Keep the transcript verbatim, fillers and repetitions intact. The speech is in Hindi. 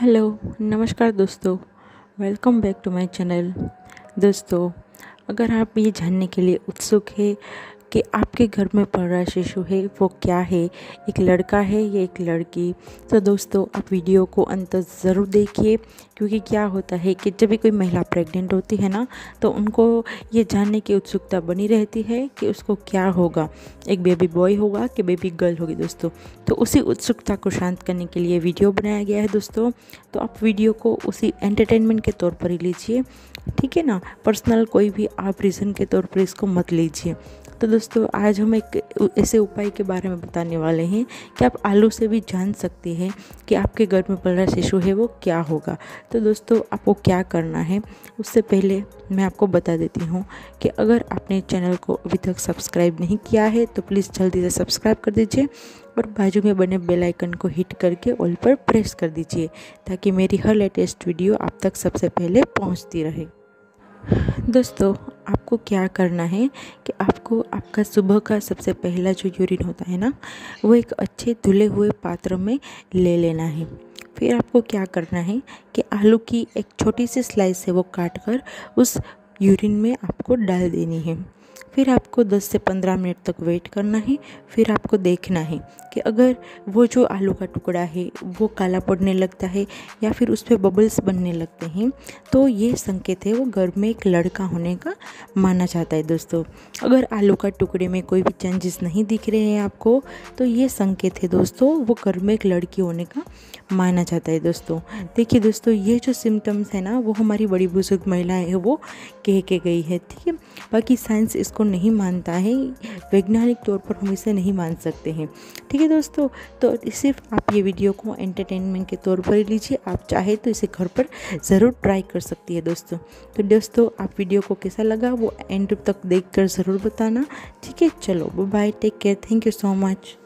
हेलो, नमस्कार दोस्तों। Welcome back to my channel. दोस्तों, अगर आप ये जानने के लिए उत्सुक है कि आपके घर में पल रहा शिशु है वो क्या है, एक लड़का है या एक लड़की, तो दोस्तों आप वीडियो को अंत तक ज़रूर देखिए। क्योंकि क्या होता है कि जब भी कोई महिला प्रेग्नेंट होती है ना, तो उनको ये जानने की उत्सुकता बनी रहती है कि उसको क्या होगा, एक बेबी बॉय होगा कि बेबी गर्ल होगी दोस्तों। तो उसी उत्सुकता को शांत करने के लिए वीडियो बनाया गया है दोस्तों। तो आप वीडियो को उसी एंटरटेनमेंट के तौर पर ही लीजिए, ठीक है ना। पर्सनल कोई भी आप रीज़न के तौर पर इसको मत लीजिए। तो दोस्तों, आज हम एक ऐसे उपाय के बारे में बताने वाले हैं कि आप आलू से भी जान सकते हैं कि आपके घर में पल रहा शिशु है वो क्या होगा। तो दोस्तों, आपको क्या करना है, उससे पहले मैं आपको बता देती हूँ कि अगर आपने चैनल को अभी तक सब्सक्राइब नहीं किया है तो प्लीज़ जल्दी से सब्सक्राइब कर दीजिए और बाजू में बने बेल आइकन को हिट करके ऑल पर प्रेस कर दीजिए, ताकि मेरी हर लेटेस्ट वीडियो आप तक सबसे पहले पहुँचती रहे। दोस्तों, आपको क्या करना है कि आपको आपका सुबह का सबसे पहला जो यूरिन होता है ना, वो एक अच्छे धुले हुए पात्र में ले लेना है। फिर आपको क्या करना है कि आलू की एक छोटी सी स्लाइस है वो काट कर उस यूरिन में आपको डाल देनी है। फिर आपको दस से पंद्रह मिनट तक वेट करना है। फिर आपको देखना है कि अगर वो जो आलू का टुकड़ा है वो काला पड़ने लगता है या फिर उस पर बबल्स बनने लगते हैं, तो ये संकेत है वो घर में एक लड़का होने का माना जाता है दोस्तों। अगर आलू का टुकड़े में कोई भी चेंजेस नहीं दिख रहे हैं आपको, तो ये संकेत है दोस्तों वो घर में एक लड़की होने का माना जाता है दोस्तों। देखिए दोस्तों, ये जो सिम्टम्स है ना, वो हमारी बड़ी बुजुर्ग महिलाएं है वो कह के गई है, ठीक है। बाकी साइंस इसको नहीं मानता है, वैज्ञानिक तौर पर हम इसे नहीं मान सकते हैं, ठीक है दोस्तों। तो सिर्फ आप ये वीडियो को एंटरटेनमेंट के तौर पर लीजिए, आप चाहे तो इसे घर पर ज़रूर ट्राई कर सकती है दोस्तों। तो दोस्तों, आप वीडियो को कैसा लगा वो एंड तक देख कर ज़रूर बताना, ठीक है। चलो bye, take care, thank you so much.